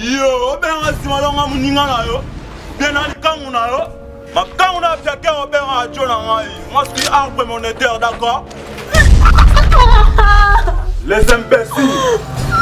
Yo, ben asimalonga muninga na yo. Bien ali kangu na yo. Ma kangu na piake o ben a jona ngai. Moi je suis arbre monétaire, d'accord? Les imbéciles.